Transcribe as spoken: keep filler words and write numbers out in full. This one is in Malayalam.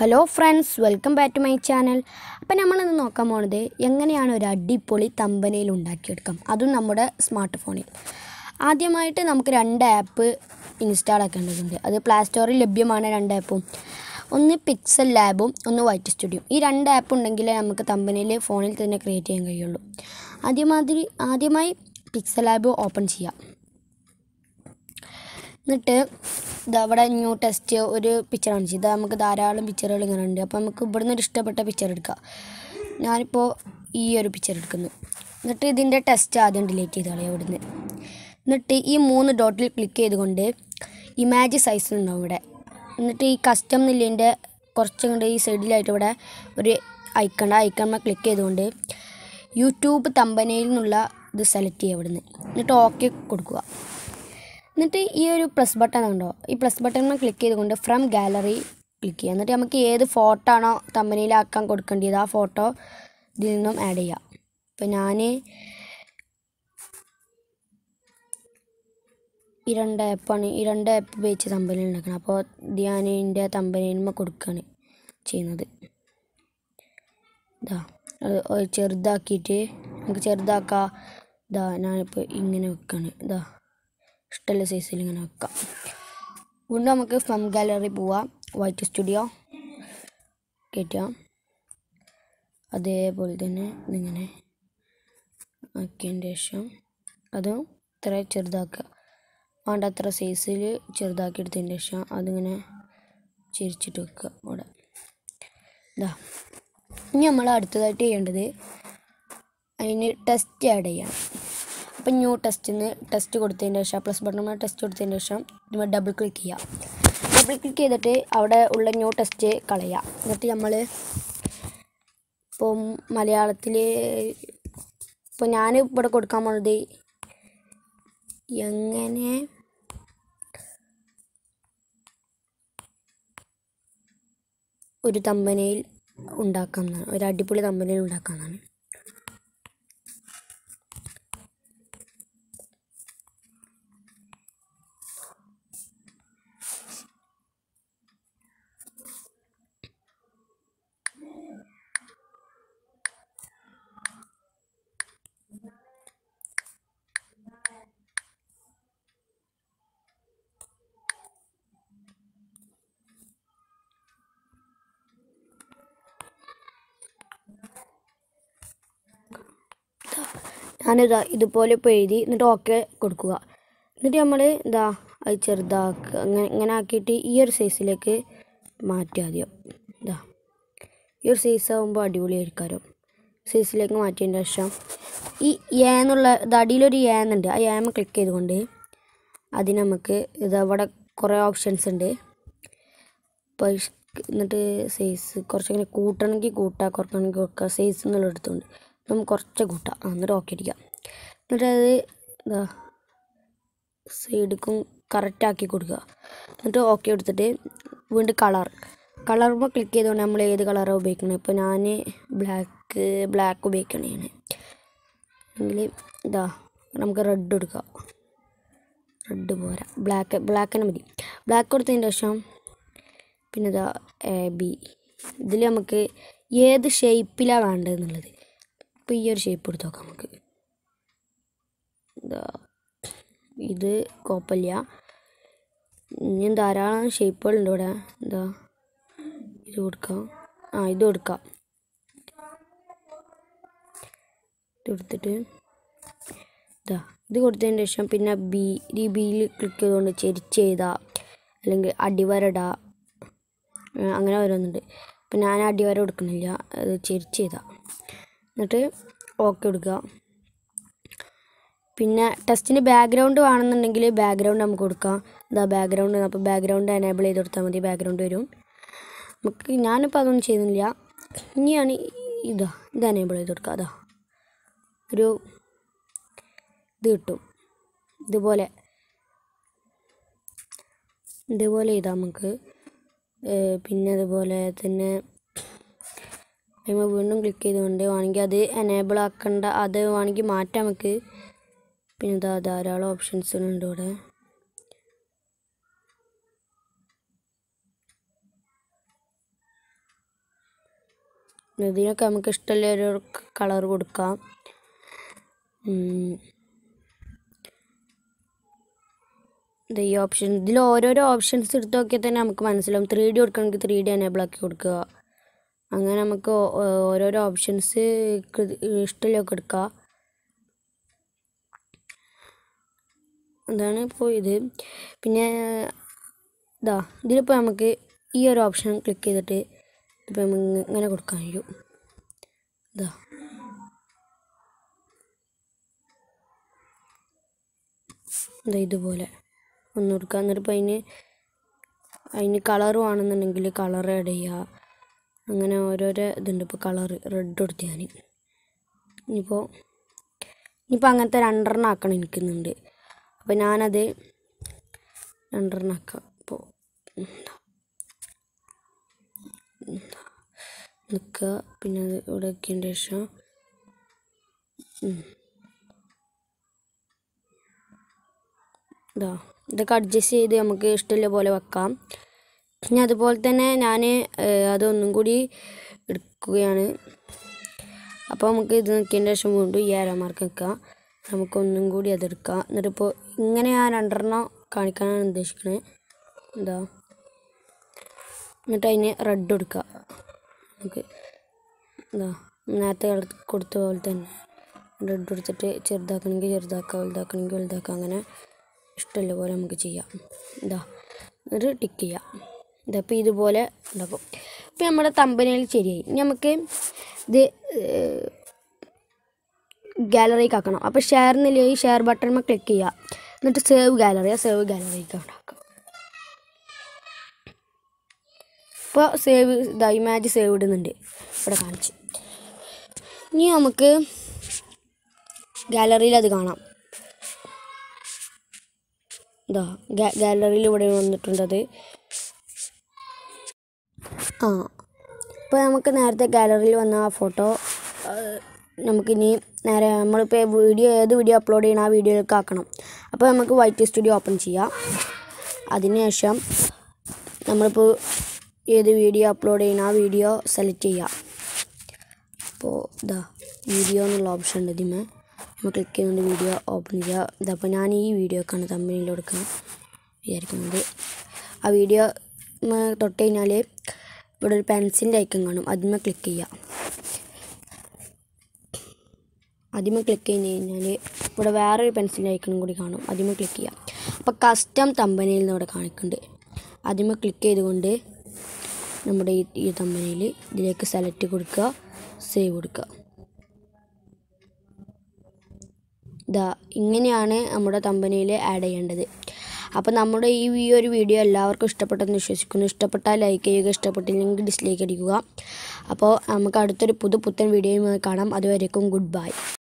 Hello friends, welcome back to my channel. അപ്പം നമ്മളിന്ന് നോക്കാൻ പോകുന്നത് എങ്ങനെയാണ് ഒരു അടിപൊളി തമ്പനയിൽ ഉണ്ടാക്കിയെടുക്കാം, അതും നമ്മുടെ സ്മാർട്ട് ഫോണിൽ. ആദ്യമായിട്ട് നമുക്ക് രണ്ട് ആപ്പ് ഇൻസ്റ്റാൾ ആക്കേണ്ടതുണ്ട്. അത് പ്ലേ സ്റ്റോറിൽ ലഭ്യമാണ്. രണ്ട് ആപ്പും, ഒന്ന് പിക്സൽ ലാബും ഒന്ന് വൈറ്റ് സ്റ്റുഡിയോ. ഈ രണ്ട് ആപ്പ് ഉണ്ടെങ്കിലേ നമുക്ക് തമ്പനയിൽ ഫോണിൽ തന്നെ ക്രിയേറ്റ് ചെയ്യാൻ കഴിയുള്ളൂ. ആദ്യമാതിരി ആദ്യമായി പിക്സൽ ലാബ് ഓപ്പൺ ചെയ്യാം. എന്നിട്ട് ഇത് അവിടെ ന്യൂ ടെസ്റ്റ് ഒരു പിക്ചർ കാണിച്ചു. ഇത് നമുക്ക് ധാരാളം പിക്ചറുകൾ ഇങ്ങനെ ഉണ്ട്. അപ്പോൾ നമുക്ക് ഇവിടുന്ന് ഒരു ഇഷ്ടപ്പെട്ട പിക്ചർ എടുക്കാം. ഞാനിപ്പോൾ ഈ ഒരു പിക്ചർ എടുക്കുന്നു. എന്നിട്ട് ഇതിൻ്റെ ടെസ്റ്റ് ആദ്യം ഡിലീറ്റ് ചെയ്ത് കളയാം ഇവിടുന്ന്. എന്നിട്ട് ഈ മൂന്ന് ഡോട്ടിൽ ക്ലിക്ക് ചെയ്തുകൊണ്ട് ഇമേജ് സൈസ് ഉണ്ടാവും ഇവിടെ. എന്നിട്ട് ഈ കസ്റ്റം എന്നുള്ളതിൻ്റെ കുറച്ചും കൂടെ ഈ സൈഡിലായിട്ട് ഇവിടെ ഒരു ഐക്കൺ, ആ ഐക്കണിൽ ക്ലിക്ക് ചെയ്തുകൊണ്ട് യൂട്യൂബ് തമ്പനയിൽ നിന്നുള്ള ഇത് സെലക്ട് ചെയ്യുക ഇവിടുന്ന്. എന്നിട്ട് ഓക്കെ കൊടുക്കുക. എന്നിട്ട് ഈ ഒരു പ്ലസ് ബട്ടൺ ഉണ്ടോ, ഈ പ്ലസ് ബട്ടണിൽ ക്ലിക്ക് ചെയ്തുകൊണ്ട് ഫ്രം ഗാലറി ക്ലിക്ക് ചെയ്യുക. എന്നിട്ട് നമുക്ക് ഏത് ഫോട്ടോ ആണോ തമ്പനയിലാക്കാൻ കൊടുക്കേണ്ടത് ആ ഫോട്ടോ ഇതിൽ നിന്നും ആഡ് ചെയ്യാം. ഇപ്പം ഞാൻ ഈ രണ്ട് ആപ്പാണ് ഈ രണ്ട് ആപ്പ് ഉപയോഗിച്ച് തമ്പനയിൽ ഉണ്ടാക്കണം. അപ്പോൾ ഇത് ഞാൻ എൻ്റെ തമ്പനയിന്മേൽ കൊടുക്കുകയാണ് ചെയ്യുന്നത്. ഇതാ അത് ചെറുതാക്കിയിട്ട് നമുക്ക് ചെറുതാക്കാം. ഇതാ ഞാനിപ്പോൾ ഇങ്ങനെ വെക്കുകയാണ്. ഇതാ ഇഷ്ടമുള്ള സൈസിൽ ഇങ്ങനെ വെക്കാം. വീണ്ടും നമുക്ക് ഫ്രം ഗാലറി പോവാം, വൈറ്റ് സ്റ്റുഡിയോ കയറ്റാം. അതേപോലെ തന്നെ ഇതിങ്ങനെ ആക്കിയതിന് ശേഷം അതും ഇത്ര ചെറുതാക്കുക. വേണ്ട അത്ര സൈസിൽ ചെറുതാക്കി എടുത്തതിന് ശേഷം അതിങ്ങനെ ചിരിച്ചിട്ട് വെക്കുക അവിടെ. ഇതാ ഇനി നമ്മൾ അടുത്തതായിട്ട് ചെയ്യേണ്ടത് അതിന് ടെസ്റ്റ് ആഡ് ചെയ്യണം. അപ്പം ന്യൂ ടെസ്റ്റിന് ടെസ്റ്റ് കൊടുത്തതിന് ശേഷം പ്ലസ് ബട്ടണിൽ ടെസ്റ്റ് കൊടുത്തതിന് ശേഷം നമ്മൾ ഡബിൾ ക്ലിക്ക് ചെയ്യാം. ഡബിൾ ക്ലിക്ക് ചെയ്തിട്ട് അവിടെ ഉള്ള ന്യൂ ടെസ്റ്റ് കളയാം. എന്നിട്ട് നമ്മൾ ഇപ്പം മലയാളത്തിൽ ഇപ്പോൾ ഞാൻ ഇവിടെ കൊടുക്കാൻ പോകുന്നത് എങ്ങനെ ഒരു തമ്പനയിൽ ഉണ്ടാക്കാമെന്നാണ്, ഒരു അടിപൊളി തമ്പനയിൽ ഉണ്ടാക്കാമെന്നാണ്. ഞാനിതാ ഇതുപോലെ ഇപ്പോൾ എഴുതി. എന്നിട്ട് ഓക്കെ കൊടുക്കുക. എന്നിട്ട് നമ്മൾ ഇതാ അത് ചെറുതാക്കുക. അങ്ങനെ ഇങ്ങനെ ആക്കിയിട്ട് ഈ ഒരു സൈസിലേക്ക് മാറ്റുക ആദ്യം. ഇതാ ഈ ഒരു സൈസ് ആകുമ്പോൾ അടിപൊളിയായിരിക്കാരോ. സൈസിലേക്ക് മാറ്റിയതിന് ശേഷം ഈ ഏന്നുള്ള ഇത് അടിയിലൊരു ഏന്നുണ്ട്, ആ ഏമ ക്ലിക്ക് ചെയ്തുകൊണ്ട് അതിന് നമുക്ക് ഇതവിടെ കുറേ ഓപ്ഷൻസ് ഉണ്ട്. അപ്പോൾ എന്നിട്ട് സൈസ് കുറച്ചിങ്ങനെ കൂട്ടണമെങ്കിൽ കൂട്ടുക, കുറക്കണമെങ്കിൽ കുറക്കുക. സൈസ് എന്നുള്ള എടുത്തുകൊണ്ട് നമുക്ക് കുറച്ച് കൂട്ടാം. എന്നിട്ട് ഓക്കെ അടിക്കാം. എന്നിട്ട് അത് ഇതാ സൈഡിക്കും കറക്റ്റാക്കി കൊടുക്കുക. എന്നിട്ട് ഓക്കെ എടുത്തിട്ട് വീണ്ടും കളർ കളറുമ്പോൾ ക്ലിക്ക് ചെയ്തുകൊണ്ട് നമ്മൾ ഏത് കളറാണ് ഉപയോഗിക്കുന്നത്. ഇപ്പോൾ ഞാൻ ബ്ലാക്ക് ബ്ലാക്ക് ഉപയോഗിക്കണം. ഞാൻ എങ്കിൽ ഇതാ നമുക്ക് റെഡ് എടുക്കാം. റെഡ് പോരാ, ബ്ലാക്ക് ബ്ലാക്ക് തന്നെ മതി. ബ്ലാക്ക് കൊടുത്തതിന് ശേഷം പിന്നെ ഇതാ എ ബി ഇതിൽ നമുക്ക് ഏത് ഷേപ്പിലാണ് വേണ്ടതെന്നുള്ളത്. ഇപ്പോൾ ഈ ഒരു ഷേപ്പ് എടുത്ത് നോക്കാം നമുക്ക്. ഇതാ ഇത് കുഴപ്പമില്ല. ഇനിയും ധാരാളം ഷേപ്പുകളുണ്ട് ഇവിടെ. എന്താ ഇത് കൊടുക്കാം, ആ ഇത് കൊടുക്കാം. ഇത് കൊടുത്തിട്ട് ഇതാ ഇത് കൊടുത്തതിന് ശേഷം പിന്നെ ബി ഈ ബിയിൽ ക്ലിക്ക് ചെയ്തുകൊണ്ട് ചെരിച്ച് ചെയ്താൽ അല്ലെങ്കിൽ അടിവരടാ അങ്ങനെ വരുന്നുണ്ട്. അപ്പം ഞാൻ അടിവര കൊടുക്കുന്നില്ല, അത് ചെരിച്ച് ചെയ്താൽ. എന്നിട്ട് ഓക്കെ കൊടുക്കുക. പിന്നെ ടെസ്റ്റിന് ബാക്ക്ഗ്രൗണ്ട് വേണമെന്നുണ്ടെങ്കിൽ ബാക്ക്ഗ്രൗണ്ട് നമുക്ക് കൊടുക്കാം. ഇതാ ബാക്ക്ഗ്രൗണ്ട്, അപ്പോൾ ബാക്ക്ഗ്രൗണ്ട് എനേബിൾ ചെയ്ത് കൊടുത്താൽ മതി, ബാക്ക്ഗ്രൗണ്ട് വരും നമുക്ക്. ഞാനിപ്പോൾ അതൊന്നും ചെയ്യുന്നില്ല. ഇനിയാണ് ഇതാ ഇത് എനേബിൾ ചെയ്ത് കൊടുക്കുക. അതാ ഒരു ഇത് കിട്ടും ഇതുപോലെ ഇതുപോലെ ചെയ്താൽ നമുക്ക്. പിന്നെ അതുപോലെ തന്നെ നമ്മൾ വീണ്ടും ക്ലിക്ക് ചെയ്തുകൊണ്ട് വേണമെങ്കിൽ അത് എനേബിൾ ആക്കേണ്ട, അത് വേണമെങ്കിൽ മാറ്റാം നമുക്ക്. പിന്നെ ഇതാ ധാരാളം ഓപ്ഷൻസുകളുണ്ട് ഇവിടെ. ഇതിനൊക്കെ നമുക്ക് ഇഷ്ടമുള്ള ഒരു കളർ കൊടുക്കാം. ഈ ഓപ്ഷൻ ഇതിൽ ഓരോരോ ഓപ്ഷൻസ് എടുത്ത് നോക്കിയാൽ തന്നെ നമുക്ക് മനസ്സിലാവും. ത്രീ ഡി കൊടുക്കണമെങ്കിൽ ത്രീ ഡി എനേബിൾ ആക്കി കൊടുക്കുക. അങ്ങനെ നമുക്ക് ഓരോരോ ഓപ്ഷൻസ് ഇഷ്ടമുള്ളതൊക്കെ എടുക്കുക. അതാണ് ഇപ്പോൾ ഇത്. പിന്നെ ഇതാ ഇതിലിപ്പോൾ നമുക്ക് ഈ ഒരു ഓപ്ഷൻ ക്ലിക്ക് ചെയ്തിട്ട് ഇപ്പോൾ നമുക്ക് ഇങ്ങനെ കൊടുക്കാൻ കഴിയും. ഇതാ ഇതാ ഇതുപോലെ ഒന്ന് കൊടുക്കുക. എന്നിട്ട് ഇപ്പോൾ അതിന് അതിന് കളർ വേണമെന്നുണ്ടെങ്കിൽ കളർ ആഡ് ചെയ്യുക. അങ്ങനെ ഓരോരോ ഇതുണ്ട്. ഇപ്പോൾ കളർ റെഡ് കൊടുത്ത് ഞാൻ ഇനിയിപ്പോൾ ഇനിയിപ്പോൾ അങ്ങനത്തെ രണ്ടെണ്ണം ആക്കണം എനിക്കുന്നുണ്ട്. അപ്പോൾ ഞാനത് രണ്ടെണ്ണം ആക്കാം. അപ്പോൾ നിൽക്കുക. പിന്നെ അത് ഇവിടെ വെക്കേണ്ട ശേഷം ഇതാ ഇതൊക്കെ അഡ്ജസ്റ്റ് ചെയ്ത് നമുക്ക് ഇഷ്ടമുള്ള പോലെ വെക്കാം. ഇനി അതുപോലെ തന്നെ ഞാൻ അതൊന്നും കൂടി എടുക്കുകയാണ്. അപ്പോൾ നമുക്ക് ഇത് നിൽക്കേണ്ട ശേഷം വീണ്ടും ഈ ആരോ മാർക്ക് നിൽക്കുക. നമുക്കൊന്നും കൂടി അതെടുക്കാം. എന്നിട്ടിപ്പോൾ ഇങ്ങനെ ഞാൻ രണ്ടെണ്ണം കാണിക്കാനാണ് ഉദ്ദേശിക്കുന്നത്. എന്താ എന്നിട്ട് അതിന് റെഡ് കൊടുക്കുക. നമുക്ക് എന്താ നേരത്തെ കൊടുത്ത പോലെ തന്നെ റെഡ് കൊടുത്തിട്ട് ചെറുതാക്കണമെങ്കിൽ ചെറുതാക്കുക, വലുതാക്കണമെങ്കിൽ വലുതാക്കുക. അങ്ങനെ ഇഷ്ടമുള്ള പോലെ നമുക്ക് ചെയ്യാം. ഇതാ ഒരു ടിക്ക് ചെയ്യാം. ഇതപ്പോൾ ഇതുപോലെ ഉണ്ടാക്കും. ഇപ്പോൾ നമ്മുടെ തമ്പനയിൽ ശരിയായി. ഇനി നമുക്ക് ഇത് ഗാലറിക്ക് ആക്കണം. അപ്പോൾ ഷെയർ എന്നില്ല ഈ ഷെയർ ബട്ടൺമേൽ ക്ലിക്ക് ചെയ്യുക. എന്നിട്ട് സേവ് ഗാലറി സേവ് ഗാലറിക്ക് ഉണ്ടാക്കുക. ഇപ്പോൾ സേവ് ഇതാ ഇമേജ് സേവ് ഇടുന്നുണ്ട് ഇവിടെ കാണിച്ച്. ഇനി നമുക്ക് ഗാലറിയിൽ അത് കാണാം. ഇതാ ഗാലറിയിൽ ഇവിടെ വന്നിട്ടുണ്ടത്. ആ ഇപ്പോൾ നമുക്ക് നേരത്തെ ഗാലറിയിൽ വന്ന ആ ഫോട്ടോ നമുക്കിനി നേരെ നമ്മളിപ്പോൾ വീഡിയോ ഏത് വീഡിയോ അപ്ലോഡ് ചെയ്യണം ആ വീഡിയോയിലേക്ക് ആക്കണം. അപ്പോൾ നമുക്ക് വൈറ്റ് സ്റ്റുഡിയോ ഓപ്പൺ ചെയ്യാം. അതിനുശേഷം നമ്മളിപ്പോൾ ഏത് വീഡിയോ അപ്ലോഡ് ചെയ്യണം ആ വീഡിയോ സെലക്ട് ചെയ്യാം. അപ്പോൾ ഇതാ വീഡിയോ എന്നുള്ള ഓപ്ഷൻ ഉണ്ട്. ഇതിമേ നമ്മൾ ക്ലിക്ക് ചെയ്യുന്നുണ്ട്. വീഡിയോ ഓപ്പൺ ചെയ്യുക. ഇതപ്പോൾ ഞാൻ ഈ വീഡിയോക്കാണ് തമ്പനയിൽ കൊടുക്കാൻ വിചാരിക്കുന്നത്. ആ വീഡിയോ തൊട്ട് കഴിഞ്ഞാൽ ഇവിടെ ഒരു പെൻസിലിൻ്റെ ഐക്കൺ കാണും. അതിന്മേൽ ക്ലിക്ക് ചെയ്യുക. അതിന്മേൽ ക്ലിക്ക് ചെയ്ത് കഴിഞ്ഞാൽ ഇവിടെ വേറൊരു പെൻസിലിൻ്റെ ഐക്കണും കൂടി കാണും. അതിന്മേൽ ക്ലിക്ക് ചെയ്യുക. അപ്പോൾ കസ്റ്റം തമ്പനയിൽ നിന്ന് ഇവിടെ കാണിക്കുന്നുണ്ട്. അതിന്മേൽ ക്ലിക്ക് ചെയ്തുകൊണ്ട് നമ്മുടെ ഈ ഈ തമ്പനയിൽ ഇതിലേക്ക് സെലക്ട് കൊടുക്കുക, സേവ് കൊടുക്കുക. ഇതാ ഇങ്ങനെയാണ് നമ്മുടെ തമ്പനയിൽ ആഡ് ചെയ്യേണ്ടത്. അപ്പോൾ നമ്മുടെ ഈ ഈ ഒരു വീഡിയോ എല്ലാവർക്കും ഇഷ്ടപ്പെട്ടെന്ന് വിശ്വസിക്കുന്നു. ഇഷ്ടപ്പെട്ടാൽ ലൈക്ക് ചെയ്യുക, ഇഷ്ടപ്പെട്ടില്ലെങ്കിൽ ഡിസ്ലൈക്ക് അടിക്കുക. അപ്പോൾ നമുക്ക് അടുത്തൊരു പുതു പുത്തൻ വീഡിയോയുമായി കാണാം. അതുവരേക്കും ഗുഡ് ബൈ.